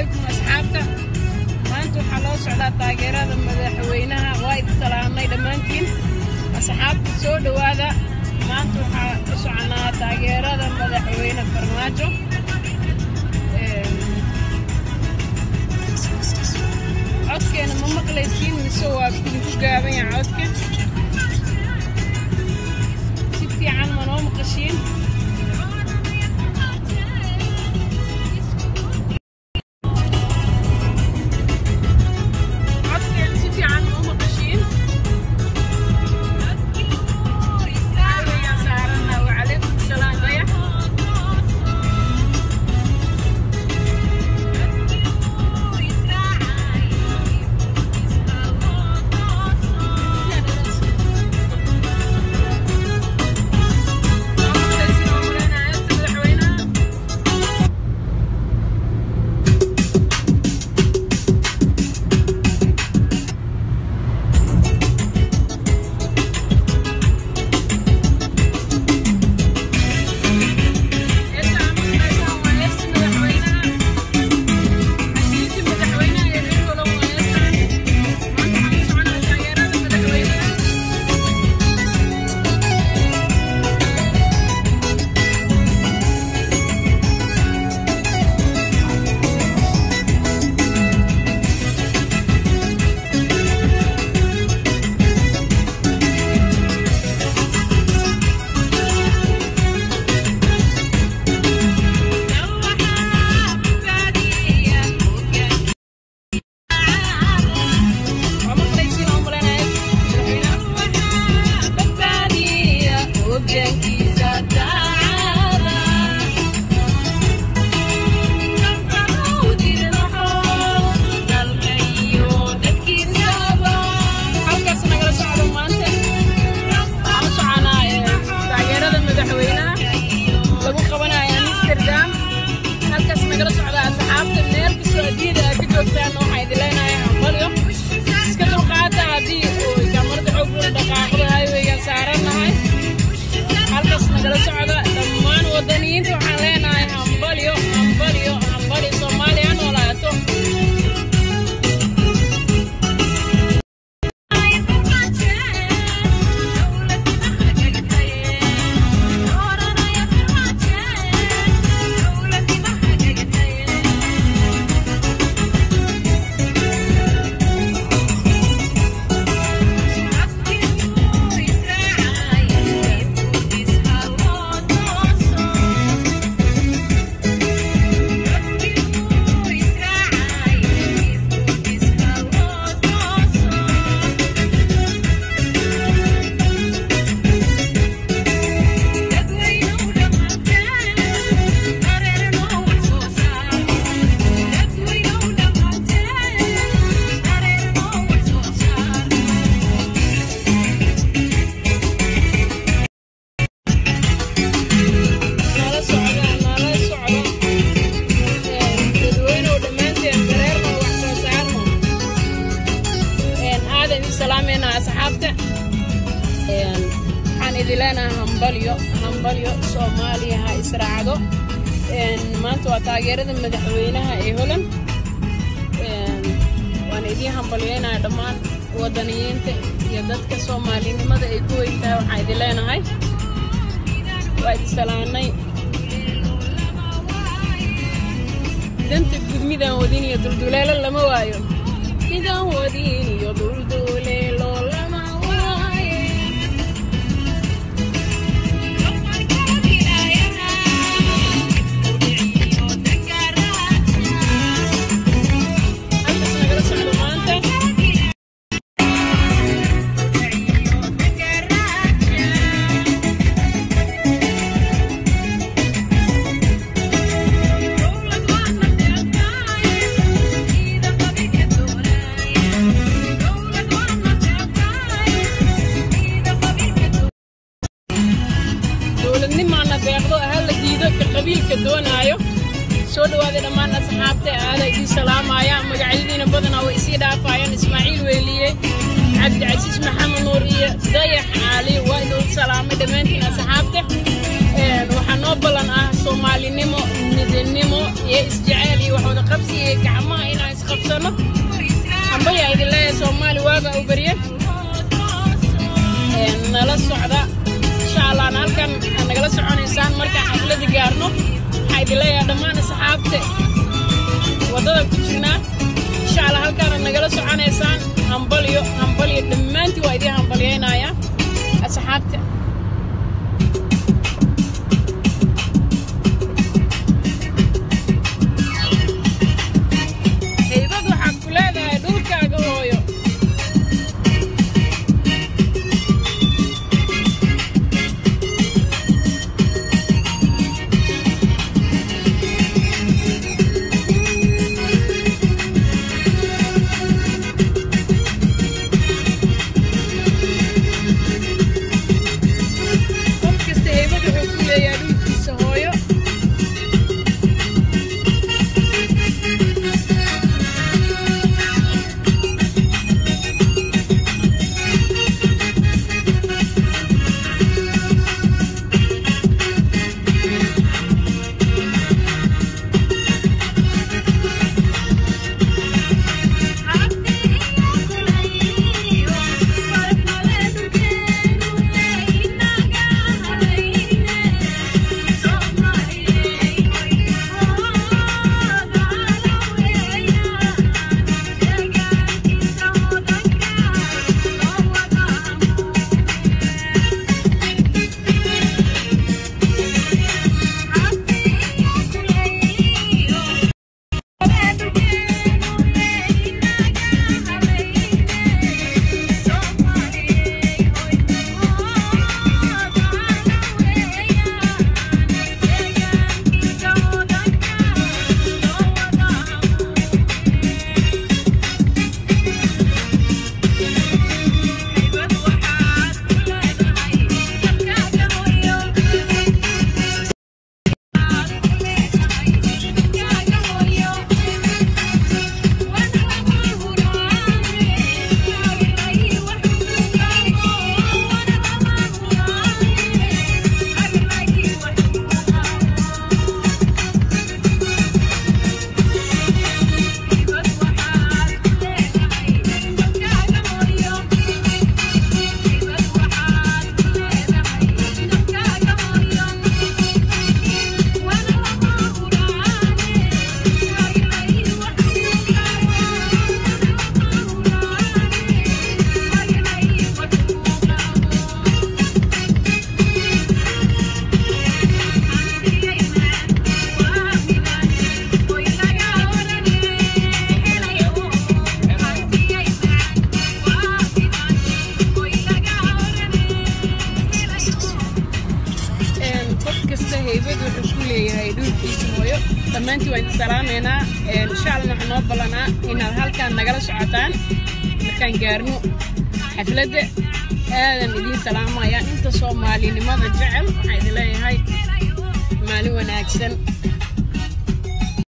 عليكم أصحابنا ما أنتم حلوش على تاجرات مدحوينها وايد سلامنا دمانتين أصحاب السود وهذا ما أنتم حلوش على تاجرات مدحوينها فرماجو عودك أنا ما مقلسين مسوا بتنكو جابين عودك شفتي عن منهم قشين hambalyo Soomaaliya ha israacdo maanta waa taageerada madaxweynaha ee Holland waan idin hambalyeynaa dhammaan wadaniyiinta iyo dadka Soomaalinimada ay ku weyntaa waxaan idin leenahay waa idin salaanay danta gudmidaan wadin iyo dulduleelo lama waayo midaan wadin iyo dulduleelo lama soo dhawaada dhammaan asxaabta aad ay salaamaya magacyadiina badan oo isii dhaafayaan Ismaaciil Weeliye Cabdi Casiis Maxamed Nuur iyo Dayax Ali waa idin salaamay dhamaantiin asxaabta waxaan noo balan ah Soomaalinimo midnimo iyo isjecel iyo waxooda qabsi iyo gacmaha inaan isqabsano ambaya idin leeyahay Soomaali waaga u bariye nala socda insha Allah halkan nagala soconaysaan marka xaflada gaarno waxay idin leeyahay dhammaan asxaabta wadada ku jirna insha Allah halkan nagala soconaysaan hambaliyo dhammaantii waa idin hambalyeynaya asxaabta dhammaantii waan salaameynaa insha Allah waxaan noo balanaa inaad halkan nagala socotaan markaan gaarno xafladda aadan idin salaamaya inta Soomaalinimada jecel waxaan idin leeyahay maalin wanaagsan